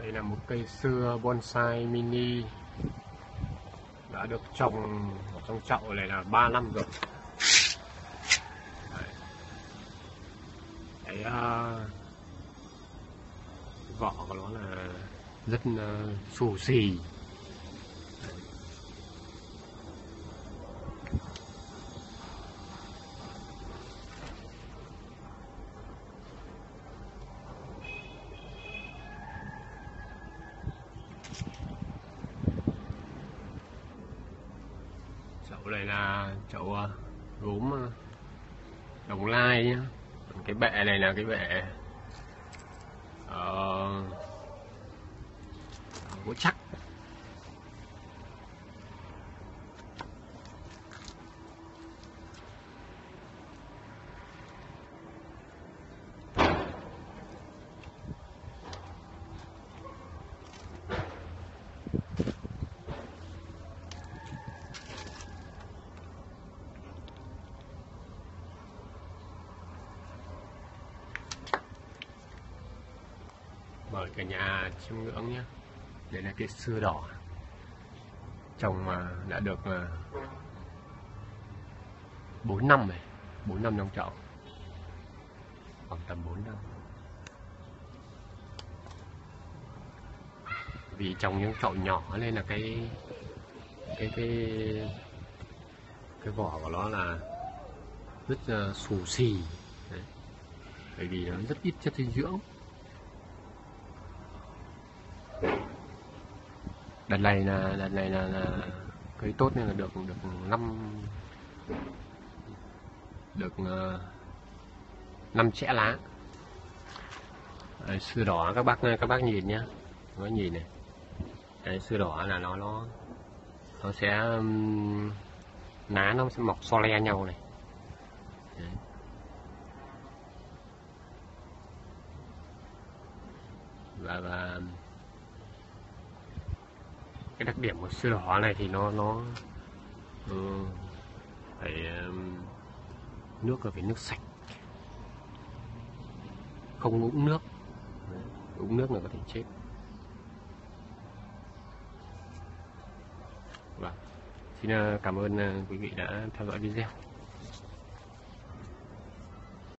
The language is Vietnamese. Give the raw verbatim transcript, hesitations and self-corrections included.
Đây là một cây xưa bonsai mini đã được trồng ở trong chậu này là ba năm rồi. Đấy. Cái uh, vỏ của nó là rất uh, xù xì. Chậu này là chậu uh, gốm uh, Đồng Lai nhá. Cái bệ này là cái bệ uh, gỗ chắc. Mời cả nhà chiêm ngưỡng nhé. Đây là cái sưa đỏ trồng mà đã được bốn năm rồi, bốn năm trong chậu, khoảng tầm bốn năm. Vì trồng những chậu nhỏ nên là cái cái cái cái vỏ của nó là rất uh, xù xì. Đấy. Bởi vì nó rất ít chất dinh dưỡng. Đợt này là đợt này là, là cây tốt nên là được được năm được uh, năm chẽ lá. Đấy, sưa đỏ các bác các bác nhìn nhá, nó nhìn này. Cái sưa đỏ là nó nó nó sẽ um, lá nó sẽ mọc so le nhau này. Đấy. Và, và cái đặc điểm của sưa đỏ này thì nó nó uh, phải um, nước là phải nước sạch, không uống nước. Đấy. Uống nước là có thể chết. Vâng, xin cảm ơn quý vị đã theo dõi video.